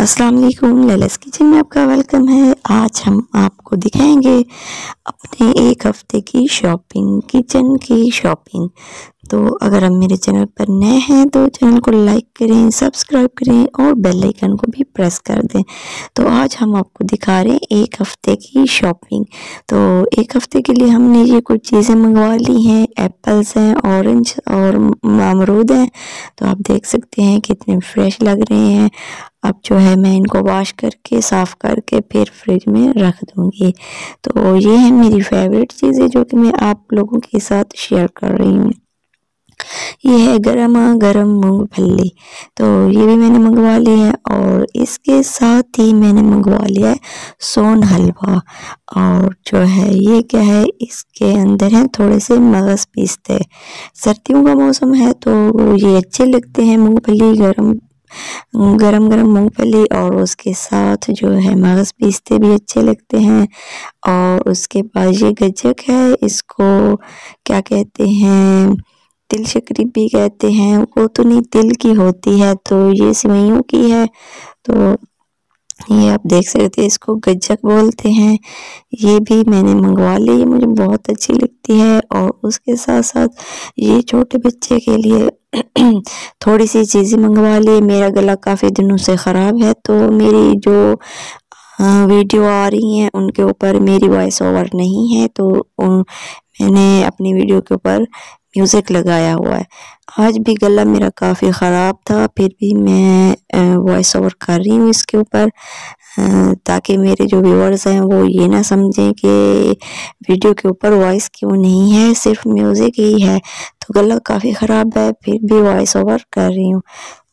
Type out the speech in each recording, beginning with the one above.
अस्सलाम वालेकुम, लैला's किचन में आपका वेलकम है। आज हम आपको दिखाएंगे अपने एक हफ्ते की शॉपिंग, किचन की शॉपिंग। तो अगर आप मेरे चैनल पर नए हैं तो चैनल को लाइक करें, सब्सक्राइब करें और बेल आइकन को भी प्रेस कर दें। तो आज हम आपको दिखा रहे हैं एक हफ्ते की शॉपिंग। तो एक हफ्ते के लिए हमने ये कुछ चीज़ें मंगवा ली हैं। एप्पल्स हैं, ऑरेंज और अमरूद हैं। तो आप देख सकते हैं कितने फ्रेश लग रहे हैं। अब जो है मैं इनको वॉश करके साफ़ करके फिर फ्रिज में रख दूँगी। तो ये है मेरी फेवरेट चीज़ें जो कि मैं आप लोगों के साथ शेयर कर रही हूँ। ये है गरमा गरम मूंगफली, तो ये भी मैंने मंगवा ली है। और इसके साथ ही मैंने मंगवा लिया है सोन हलवा। और जो है ये क्या है, इसके अंदर है थोड़े से मगज़ पीसते। सर्दियों का मौसम है तो ये अच्छे लगते हैं मूंगफली, गरम गरम गरम मूंगफली और उसके साथ जो है मगज़ पीसते भी अच्छे लगते हैं। और उसके बाद ये गज्जक है, इसको क्या कहते हैं, तिल शक्री भी कहते हैं। वो तो नहीं तिल की होती है, तो ये सिवैयों की है। तो ये आप देख सकते हैं, इसको गज्जक बोलते हैं। ये भी मैंने मंगवा ली, ये मुझे बहुत अच्छी लगती है। और उसके साथ साथ ये छोटे बच्चे के लिए थोड़ी सी चीज़ें मंगवा ली। मेरा गला काफ़ी दिनों से ख़राब है, तो मेरी जो वीडियो आ रही हैं उनके ऊपर मेरी वॉइस ओवर नहीं है, तो मैंने अपनी वीडियो के ऊपर म्यूज़िक लगाया हुआ है। आज भी गला मेरा काफ़ी ख़राब था, फिर भी मैं वॉइस ओवर कर रही हूँ इसके ऊपर, ताकि मेरे जो व्यूअर्स हैं वो ये ना समझें कि वीडियो के ऊपर वॉइस क्यों नहीं है, सिर्फ म्यूज़िक ही है। तो गला काफ़ी ख़राब है, फिर भी वॉइस ओवर कर रही हूँ।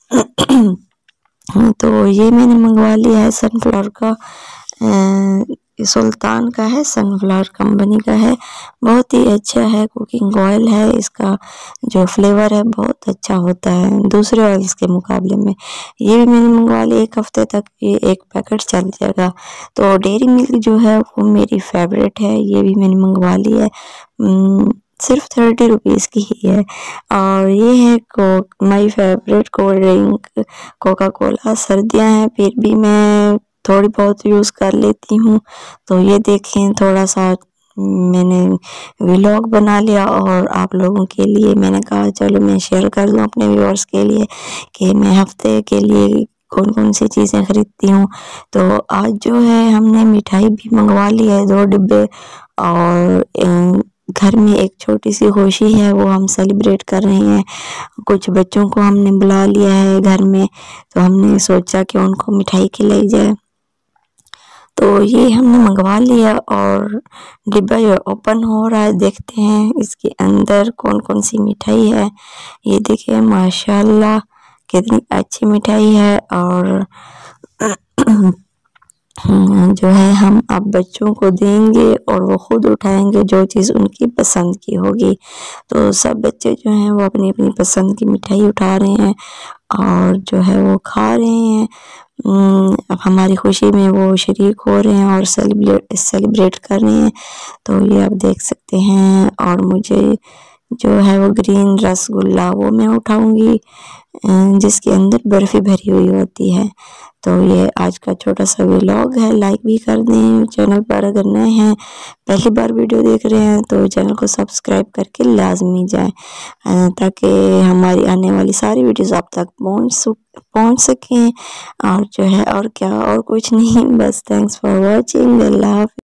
तो ये मैंने मंगवा लिया है सनफ्लावर का, सुल्तान का है, सनफ्लावर कंपनी का है। बहुत ही अच्छा है, कुकिंग ऑयल है। इसका जो फ्लेवर है बहुत अच्छा होता है दूसरे ऑयल्स के मुकाबले में। ये भी मैंने मंगवा लिया, एक हफ्ते तक ये एक पैकेट चल जाएगा। तो डेयरी मिल्क जो है वो मेरी फेवरेट है, ये भी मैंने मंगवा लिया है। सिर्फ 30 रुपीज़ की ही है। और ये है my favourite cold drink Coca Cola. सर्दियाँ हैं फिर भी मैं थोड़ी बहुत यूज़ कर लेती हूँ। तो ये देखें, थोड़ा सा मैंने व्लॉग बना लिया और आप लोगों के लिए मैंने कहा चलो मैं शेयर कर दूँ अपने व्यूअर्स के लिए कि मैं हफ्ते के लिए कौन कौन सी चीज़ें खरीदती हूँ। तो आज जो है हमने मिठाई भी मंगवा ली है 2 डिब्बे। और घर में एक छोटी सी खुशी है, वो हम सेलिब्रेट कर रहे हैं। कुछ बच्चों को हमने बुला लिया है घर में, तो हमने सोचा कि उनको मिठाई खिलाई जाए। तो ये हमने मंगवा लिया और डिब्बा ये ओपन हो रहा है, देखते हैं इसके अंदर कौन कौन सी मिठाई है। ये देखिए माशाल्लाह कितनी अच्छी मिठाई है। और जो है हम अब बच्चों को देंगे और वो खुद उठाएंगे जो चीज़ उनकी पसंद की होगी। तो सब बच्चे जो हैं वो अपनी अपनी पसंद की मिठाई उठा रहे हैं और जो है वो खा रहे हैं। अब हमारी खुशी में वो शरीक हो रहे हैं और सेलिब्रेट कर रहे हैं। तो ये आप देख सकते हैं। और मुझे जो है वो ग्रीन रसगुल्ला वो मैं उठाऊंगी, जिसके अंदर बर्फ़ी भरी हुई होती है। तो ये आज का छोटा सा व्लॉग है, लाइक भी कर दें। चैनल पर अगर नए हैं, पहली बार वीडियो देख रहे हैं, तो चैनल को सब्सक्राइब करके लाजमी जाएं, ताकि हमारी आने वाली सारी वीडियोस आप तक पहुंच सकें। और जो है और क्या, और कुछ नहीं, बस थैंक्स फॉर वॉचिंग। अल्लाह हाफ़िज़।